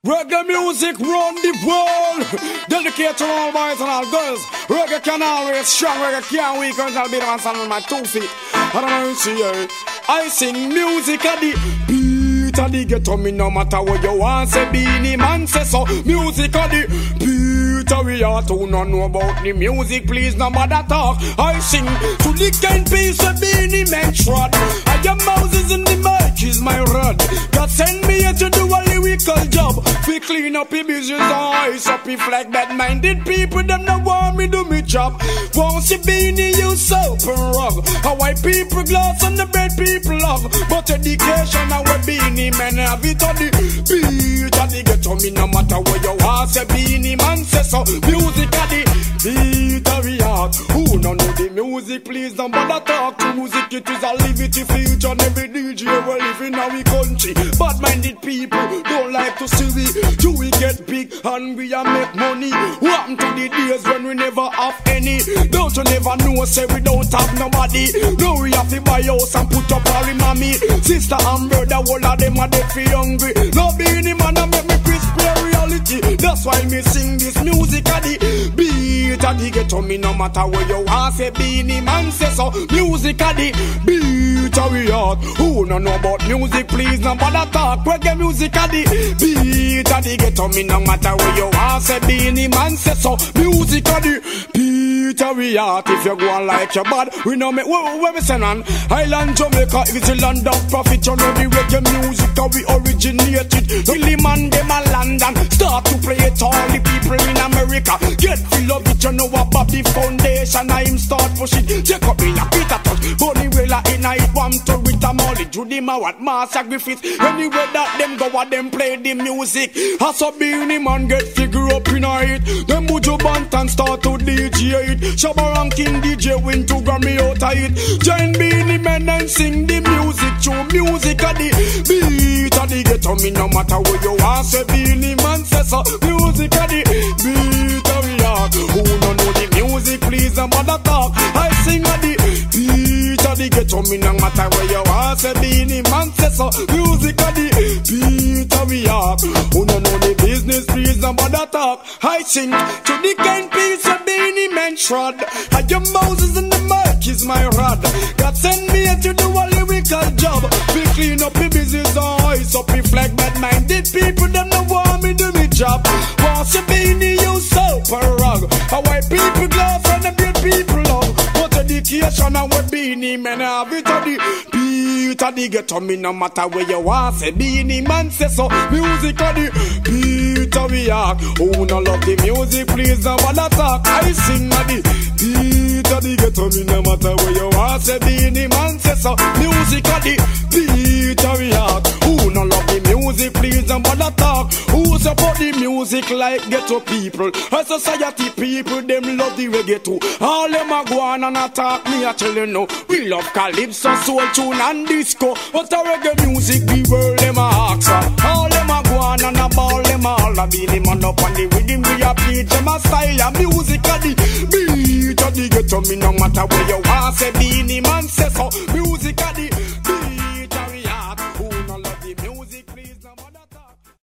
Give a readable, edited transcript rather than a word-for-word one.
Reggae music run the world. Dedicated to all boys and all girls. Reggae can always strong, reggae can't weak until be the man stand on my 2 feet. I don't know if you hear. I sing music at the beat of the ghetto, me no matter what you want. Say Beenie Man say so. Music at the beat of we are to not know about the music. Please no matter talk. I sing to the kind piece of Beenie Man trod. I am Moses in the mic is my rod. God send me here to do a lyrical job. We clean up the business eyes up if like bad-minded people. Them no want me do me job. Won't see Beenie use soap and rug. How white people glass and the bread people love. But education and we Beenie Man have it on the beat and the ghetto. Me no matter what you want. Say Beenie Man say so. Music at the beat of the heart. Who no know the music? Please don't bother talk to music. It is a liberty future and every DJ we live in our country. Bad-minded people don't like to see we. Do we get big and we make money? What happened to the days when we never have any? Don't you never know, say we don't have nobody. Now we have to buy house and put up all the mommy. Sister and brother, all of them are dead for hungry. No Beenie Man and make me crispy reality. That's why me sing this music at the beat of the ghetto. Me no matter where you want, say Beenie Man say so. Music at the beat of the heart. Who no know about music, please no bother talk. Reggae music at the beat of the ghetto. Me no matter where you want, say Beenie Man say so. Music at the beat of the heart. If you go on like your bad, we know me. Where we send on? Island Jamaica, it's a land of profit. You know the reggae music how we originated. Really man them a London, start to play it all the people in America. Get feel of it, you know about the foundation. I him start push it. Check up in a Peter touch, Bunny Willa in a it want to read them all. Judy Mawat, Master Griffith. Anywhere that them go, what them play the music. As a Beenie Man get figure up in a hit. Them Buju Banton start to DJ it. Shabba Ranking DJ win to Grammy out of it. Join Beenie Man and sing the music. True music at the beat of the ghetto. Me no matter where you want, say Beenie Man say so. Music at the beat of the heart. Who no know the music, please don't bother talk. I sing at the beat of the ghetto. Me no matter where you want, say Beenie Man say so. Music at the beat of the heart. Who no know the business, please don't bother talk. I sing to the kind piece of Beenie Man trod. I am Moses in the mic is my rod. God send me here to do a lyrical job. We clean up the business eyes up if like bad-minded people. Them no want me do me job. Want to Beenie use soap and rug. How white people glass and the bread people love. But education and we Beenie Man have it on the beat of the ghetto. Me no matter where you want, say Beenie Man say so. Music on the beat of the heart. Who no love the music, please don't bother talk. I sing on the beat of the ghetto. Me no matter where you want, say Beenie Man say so. Music on the beat of the heart. Who no love the music, please don't bother talk. Who support the music like ghetto people? A society people, them love the reggae too. All them a go on and attack me, I tell you no. We love calypso, soul tune and disco. But a reggae music, the world them a ask for. All them a go on and a ball them all. A Beenie Man up on the rhythm, we a beat them a style. A music a the beat of the ghetto. Me no matter where you want, say Beenie Man say so. Music a the